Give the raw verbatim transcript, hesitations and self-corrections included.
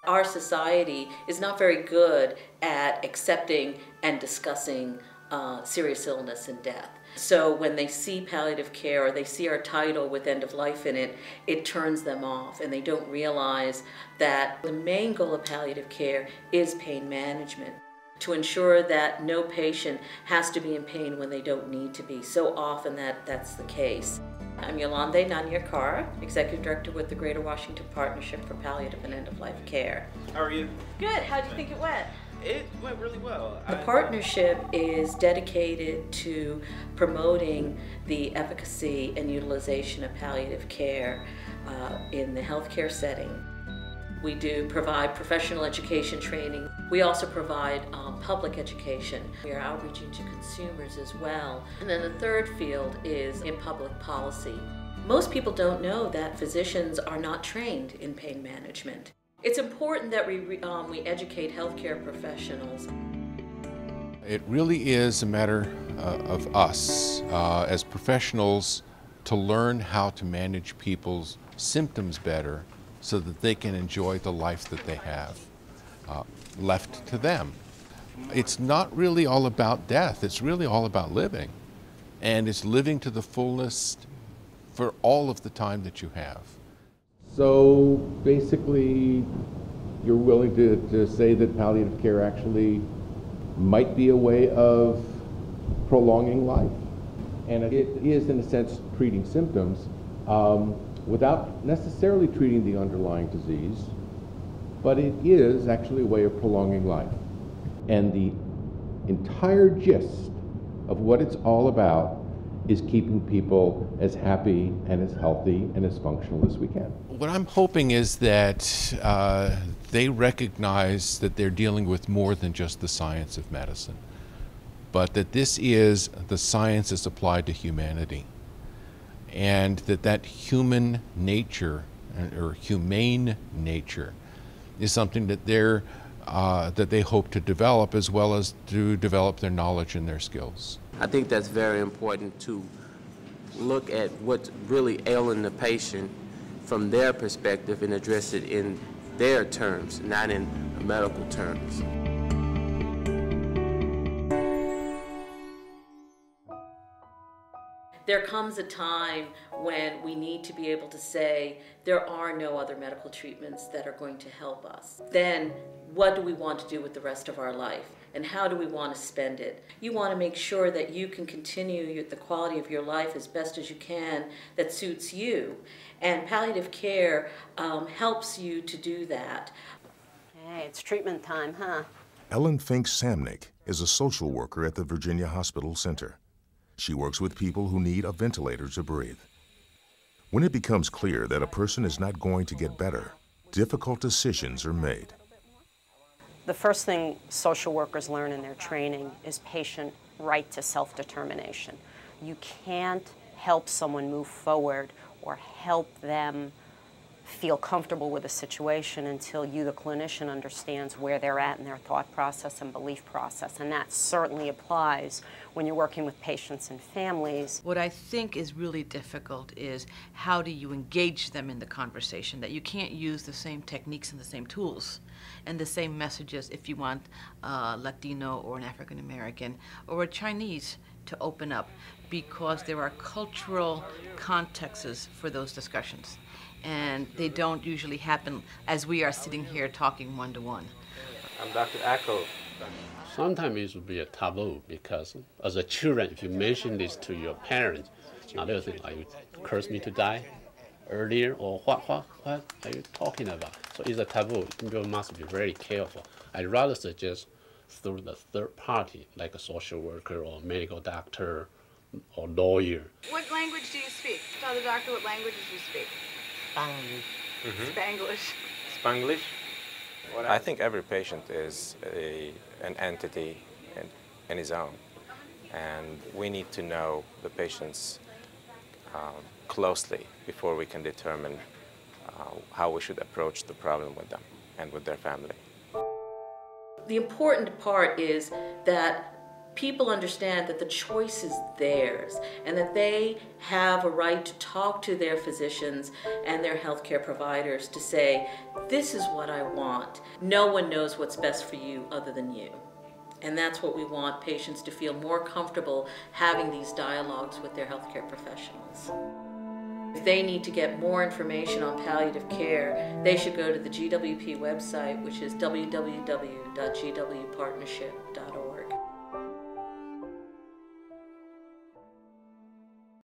Our society is not very good at accepting and discussing uh, serious illness and death. So when they see palliative care or they see our title with end of life in it, it turns them off, and they don't realize that the main goal of palliative care is pain management, to ensure that no patient has to be in pain when they don't need to be. So often that, that's the case. I'm Yolande Nanyar-Carr, Executive Director with the Greater Washington Partnership for Palliative and End-of-Life Care. How are you? Good. How do you think it went? It went really well. The I, partnership is dedicated to promoting the efficacy and utilization of palliative care uh, in the healthcare setting. We do provide professional education training. We also provide um, public education. We are outreaching to consumers as well. And then the third field is in public policy. Most people don't know that physicians are not trained in pain management. It's important that we, um, we educate healthcare professionals. It really is a matter uh, of us uh, as professionals to learn how to manage people's symptoms better so that they can enjoy the life that they have uh, left to them. It's not really all about death, it's really all about living. And it's living to the fullest for all of the time that you have. So basically, you're willing to, to say that palliative care actually might be a way of prolonging life. And it is, in a sense, treating symptoms um, without necessarily treating the underlying disease, but it is actually a way of prolonging life. And the entire gist of what it's all about is keeping people as happy and as healthy and as functional as we can. What I'm hoping is that uh, they recognize that they're dealing with more than just the science of medicine, but that this is the science that's applied to humanity, and that that human nature, or humane nature, is something that they're uh, that they hope to develop, as well as to develop their knowledge and their skills. I think that's very important, to look at what's really ailing the patient from their perspective and address it in their terms, not in medical terms. There comes a time when we need to be able to say there are no other medical treatments that are going to help us. Then what do we want to do with the rest of our life? And how do we want to spend it? You want to make sure that you can continue the quality of your life as best as you can that suits you. And palliative care um, helps you to do that. Hey, it's treatment time, huh? Ellen Fink-Samnick is a social worker at the Virginia Hospital Center. She works with people who need a ventilator to breathe. When it becomes clear that a person is not going to get better, difficult decisions are made. The first thing social workers learn in their training is patient right to self-determination. You can't help someone move forward or help them feel comfortable with a situation until you, the clinician, understands where they're at in their thought process and belief process. And that certainly applies when you're working with patients and families. What I think is really difficult is how do you engage them in the conversation, that you can't use the same techniques and the same tools and the same messages if you want a Latino or an African American or a Chinese to open up, because there are cultural contexts for those discussions. And they don't usually happen as we are sitting here talking one-to-one. I'm Doctor Acko. Sometimes it will be a taboo, because as a children, if you mention this to your parents, now they'll think, are you curse me to die earlier, or what, what, what are you talking about? So it's a taboo. People must be very careful. I'd rather suggest through the third party, like a social worker or medical doctor or lawyer. What language do you speak? Tell the doctor what languages you speak. Spanglish. Mm-hmm. Spanglish. Spanglish? What I think every patient is a, an entity in, in his own, and we need to know the patients um, closely before we can determine uh, how we should approach the problem with them and with their family. The important part is that people understand that the choice is theirs and that they have a right to talk to their physicians and their healthcare providers to say, this is what I want. No one knows what's best for you other than you. And that's what we want patients to feel more comfortable having these dialogues with their healthcare professionals. If they need to get more information on palliative care, they should go to the G W P website, which is w w w dot g w partnership dot org.